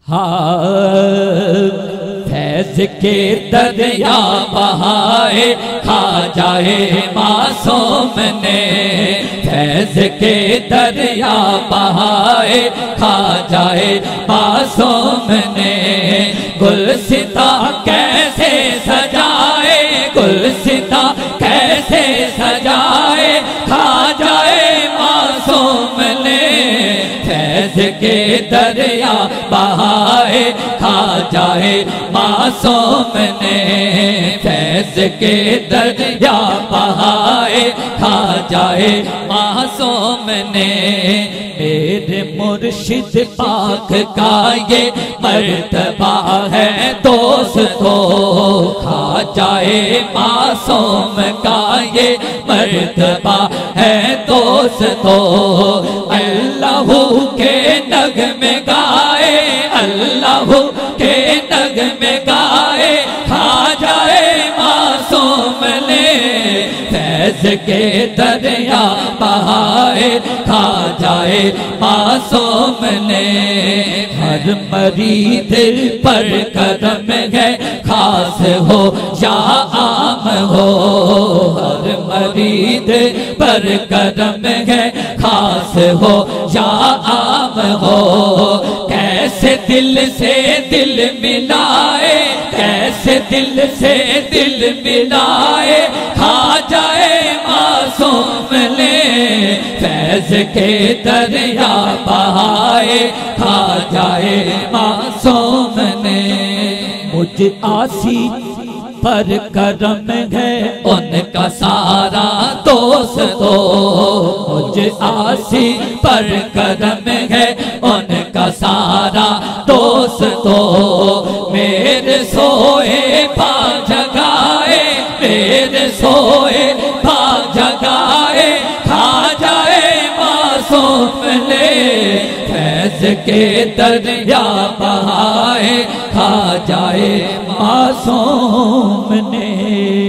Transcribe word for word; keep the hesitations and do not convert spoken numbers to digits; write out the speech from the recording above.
ہاں فیض کے دریا بہائے کھا جائے معصوم نے، فیض کے دریا بہائے کھا جائے معصوم نے، گلستہ کیسے سجائے، گلستہ کیسے سجائے کھا جائے معصوم نے، فیض کے دریا بہائے کھا جائے معصوم نے، فیض کے دریا بہائے کھا جائے معصوم نے، میرے مرشد پاک کا یہ مرتبہ ہے دوستو، کھا جائے معصوم کا یہ مرتبہ ہے دوستو، اللہ کے نغمے گائے، اللہ کے نغمے گائے کھا جائے معصوم نے، فیض کے دریا بہائے کھا جائے معصوم نے، ہر مرید پر کرم ہے خاص ہو یا عام ہو، ہر مرید پر کرم ہے خاص ہو یا عام ہو، کیسے دل سے دل ملائے، کیسے دل سے دل ملائے کھا جائے معصوم نے، فیض کے دریا بہائے کھا جائے معصوم نے، مجھ آسی پر کرم ہے ان کا سارا دوستو، مجھ آسی پر کرم ہے ان کا سارا دوستو، میرے سوئے پا جگائے، میرے سوئے پا جگائے کھا جائے معصوم نے، فیض کے دریا بہائے کھا جائے معصوم نے۔